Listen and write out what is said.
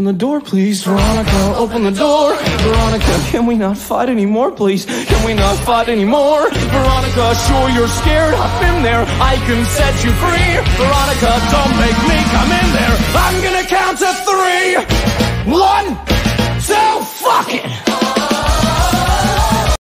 open the door, please. Veronica, open the door. Veronica, can we not fight anymore, please? Can we not fight anymore? Veronica, sure you're scared. I've been there. I can set you free. Veronica, don't make me come in there. I'm gonna count to 3.